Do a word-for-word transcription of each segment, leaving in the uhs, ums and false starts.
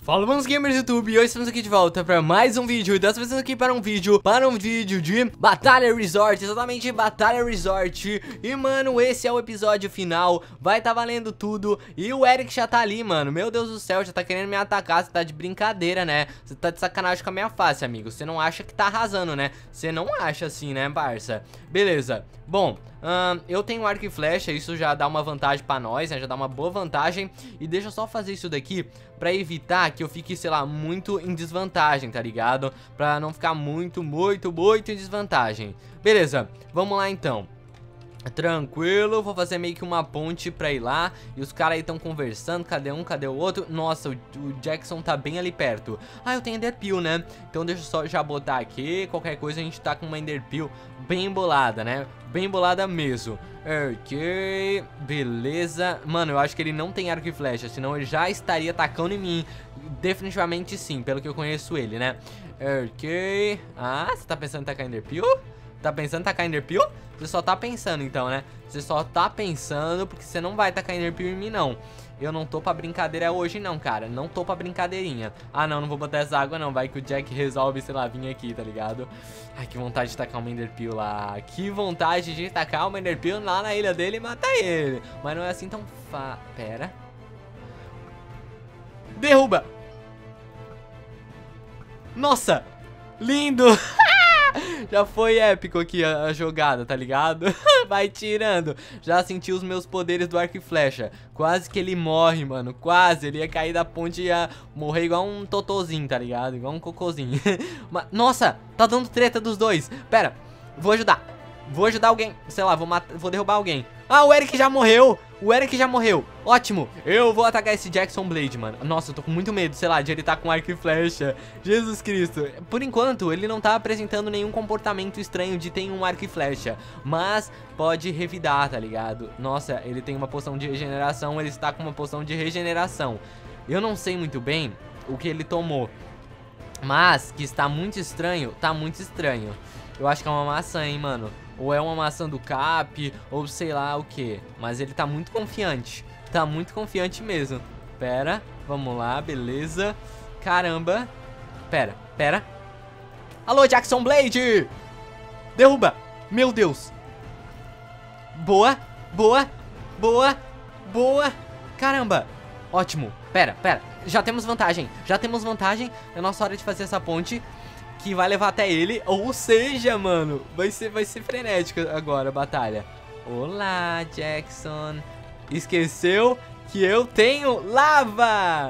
Fala, manos gamers do YouTube, e hoje estamos aqui de volta para mais um vídeo. E dessa vez estamos aqui para um vídeo, para um vídeo de Batalha Resort, exatamente Batalha Resort. E mano, esse é o episódio final, vai tá valendo tudo. E o Eric já tá ali, mano, meu Deus do céu, já tá querendo me atacar. Você tá de brincadeira, né? Você tá de sacanagem com a minha face, amigo. Você não acha que tá arrasando, né? Você não acha assim, né, parça? Beleza, bom... Hum, eu tenho arco e flecha, isso já dá uma vantagem pra nós, né? Já dá uma boa vantagem. E deixa eu só fazer isso daqui pra evitar que eu fique, sei lá, muito em desvantagem, tá ligado? Pra não ficar muito, muito, muito em desvantagem. Beleza, vamos lá então. Tranquilo, vou fazer meio que uma ponte pra ir lá. E os caras aí estão conversando, cadê um, cadê o outro? Nossa, o, o Jackson tá bem ali perto. Ah, eu tenho Enderpeel, né? Então deixa eu só já botar aqui. Qualquer coisa a gente tá com uma Enderpeel bem bolada, né? Bem bolada mesmo. Ok, beleza. Mano, eu acho que ele não tem arco e flecha, senão ele já estaria atacando em mim. Definitivamente sim, pelo que eu conheço ele, né? Ok. Ah, você tá pensando em tacar Enderpeel? Tá pensando em tacar Enderpeel? Você só tá pensando então, né? Você só tá pensando porque você não vai tacar Enderpeel em mim, não. Eu não tô pra brincadeira hoje, não, cara. Não tô pra brincadeirinha. Ah, não, não vou botar essa água, não. Vai que o Jack resolve, sei lá, vir aqui, tá ligado? Ai, que vontade de tacar uma Enderpeel lá. Que vontade de tacar uma Enderpeel lá na ilha dele e matar ele. Mas não é assim tão fa... Pera. Derruba! Nossa! Lindo! Já foi épico aqui a, a jogada, tá ligado? Vai tirando. Já senti os meus poderes do arco e flecha. Quase que ele morre, mano. Quase. Ele ia cair da ponte e ia morrer igual um totozinho, tá ligado? Igual um cocôzinho. Mas, nossa, tá dando treta dos dois. Pera, vou ajudar. Vou ajudar alguém. Sei lá, vou, matar, vou derrubar alguém. Ah, o Eric já morreu. O Eric já morreu. Ótimo. Eu vou atacar esse Jackson Blade, mano. Nossa, eu tô com muito medo, sei lá, de ele tá com arco e flecha. Jesus Cristo. Por enquanto, ele não tá apresentando nenhum comportamento estranho de ter um arco e flecha. Mas pode revidar, tá ligado? Nossa, ele tem uma poção de regeneração. Ele está com uma poção de regeneração. Eu não sei muito bem o que ele tomou. Mas que está muito estranho, tá muito estranho. Eu acho que é uma maçã, hein, mano. Ou é uma maçã do Cap, ou sei lá o que. Mas ele tá muito confiante. Tá muito confiante mesmo. Pera, vamos lá, beleza. Caramba. Pera, pera. Alô, Jackson Blade! Derruba! Meu Deus! Boa, boa, boa, boa. Caramba! Ótimo. Pera, pera. Já temos vantagem. Já temos vantagem. É nossa hora de fazer essa ponte que vai levar até ele, ou seja, mano, vai ser, vai ser frenética agora a batalha. Olá, Jackson. Esqueceu que eu tenho lava?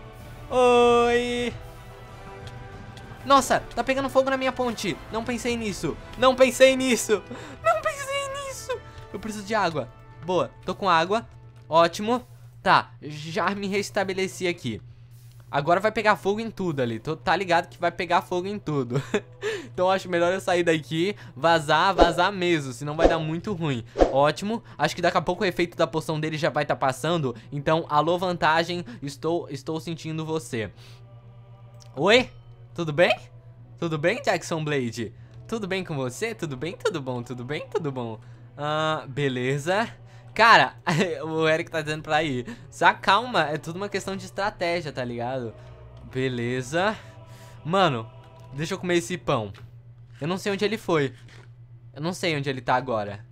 Oi. Nossa, tá pegando fogo na minha ponte. Não pensei nisso. Não pensei nisso. Não pensei nisso. Eu preciso de água. Boa, tô com água. Ótimo. Tá, já me restabeleci aqui. Agora vai pegar fogo em tudo ali. Tô, tá ligado que vai pegar fogo em tudo. Então acho melhor eu sair daqui, vazar, vazar mesmo, senão vai dar muito ruim. Ótimo, acho que daqui a pouco o efeito da poção dele já vai estar tá passando. Então, alô vantagem, estou, estou sentindo você. Oi? Tudo bem? Tudo bem, Jackson Blade? Tudo bem com você? Tudo bem? Tudo bom? Tudo bem? Tudo bom? Ah, beleza. Cara, o Eric tá dizendo pra ir. Se acalma, é tudo uma questão de estratégia, tá ligado? Beleza. Mano, deixa eu comer esse pão. Eu não sei onde ele foi. Eu não sei onde ele tá agora.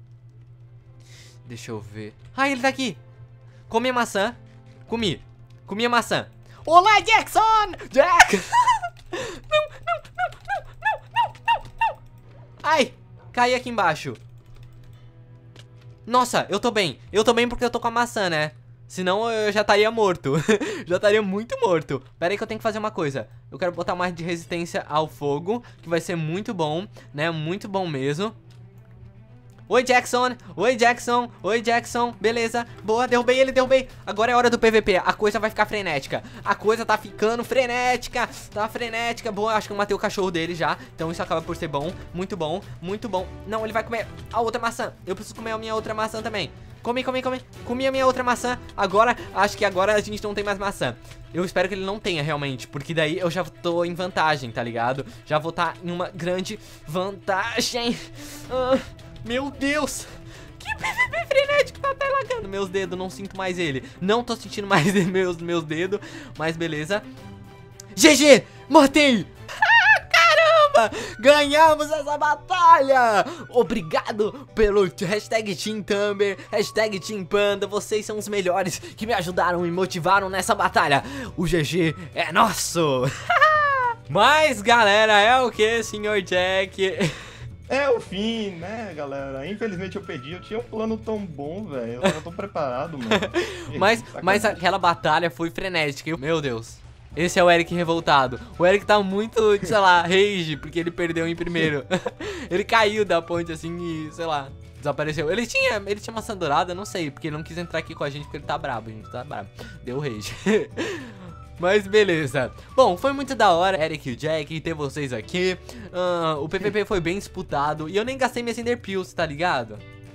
Deixa eu ver. Ah, ele tá aqui. Come a maçã. Comi. Comi a maçã. Olá, Jackson! Jack! Não, não, não, não, não, não, não, não. Ai, caí aqui embaixo. Nossa, eu tô bem. Eu tô bem porque eu tô com a maçã, né? Senão eu já estaria morto. Já estaria muito morto. Pera aí que eu tenho que fazer uma coisa. Eu quero botar mais de resistência ao fogo, que vai ser muito bom, né? Muito bom mesmo. Oi, Jackson. Oi, Jackson. Oi, Jackson. Beleza. Boa, derrubei ele, derrubei. Agora é hora do P V P. A coisa vai ficar frenética. A coisa tá ficando frenética. Tá frenética. Boa, acho que eu matei o cachorro dele já. Então isso acaba por ser bom. Muito bom, muito bom. Não, ele vai comer a outra maçã. Eu preciso comer a minha outra maçã também. Come, come, come. Comi a minha outra maçã. Agora, acho que agora a gente não tem mais maçã. Eu espero que ele não tenha realmente, porque daí eu já tô em vantagem, tá ligado? Já vou estar em uma grande vantagem. Ah, meu Deus. Que P V P frenético, tá até lagando meus dedos, não sinto mais ele. Não tô sentindo mais meus, meus dedos, mas beleza. G G, matei. Caramba, ganhamos essa batalha. Obrigado pelo hashtag Team Tumber, hashtag Team Panda. Vocês são os melhores que me ajudaram e motivaram nessa batalha. O G G é nosso. Mas galera, é o que, senhor Jack? É o fim, né, galera? Infelizmente eu perdi. Eu tinha um plano tão bom, velho. Eu tava tão preparado, mano. mas, mas aquela batalha foi frenética. Meu Deus. Esse é o Eric revoltado. O Eric tá muito, sei lá, rage, porque ele perdeu em primeiro. Ele caiu da ponte assim e, sei lá, desapareceu. Ele tinha, ele tinha maçã dourada, não sei, porque ele não quis entrar aqui com a gente porque ele tá brabo, gente. Tá brabo. Deu rage. Mas beleza. Bom, foi muito da hora, Eric e o Jack, ter vocês aqui. Uh, o P V P foi bem disputado. E eu nem gastei minhas Ender Pills, tá ligado?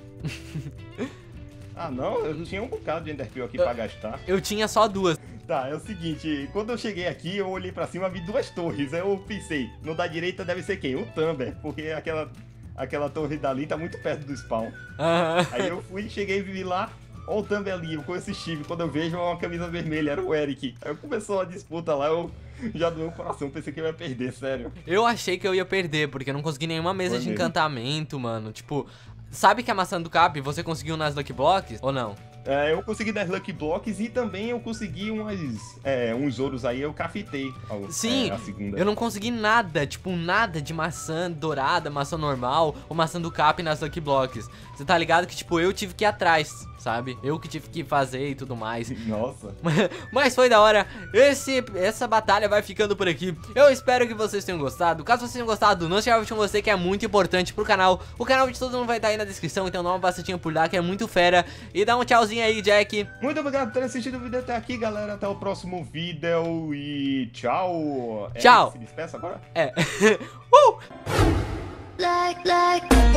Ah, não? Eu tinha um bocado de Ender Pill aqui pra gastar. Eu tinha só duas. Tá, é o seguinte, quando eu cheguei aqui, eu olhei pra cima e vi duas torres. Aí eu pensei, no da direita deve ser quem? O Tumber, porque aquela, aquela torre dali tá muito perto do spawn. Uhum. Aí eu fui, cheguei e vi lá. Olha o Tumber ali, eu com esse Steve, quando eu vejo uma camisa vermelha, era o Eric. Aí começou a disputa lá, eu já do meu coração pensei que eu ia perder, sério. Eu achei que eu ia perder, porque eu não consegui nenhuma mesa Foi de mesmo. encantamento, mano. Tipo, sabe que a maçã do Cap você conseguiu nas Lucky Blocks ou não? É, eu consegui das Lucky Blocks e também eu consegui umas, é, uns ouros aí, eu cafetei a, Sim, é, a segunda. eu não consegui nada, tipo, nada de maçã dourada, maçã normal ou maçã do Cap nas Lucky Blocks. Você tá ligado que, tipo, eu tive que ir atrás, sabe? Eu que tive que fazer e tudo mais. Nossa. Mas foi da hora. Esse, essa batalha vai ficando por aqui. Eu espero que vocês tenham gostado. Caso vocês tenham gostado, não se inscreve com você, que é muito importante pro canal. O canal de todo mundo vai estar aí na descrição, então dá uma passadinha por lá, que é muito fera. E dá um tchauzinho aí, Jack. Muito obrigado por ter assistido o vídeo até aqui, galera. Até o próximo vídeo e tchau. Tchau. É, se despeça agora? É. uh! Like, like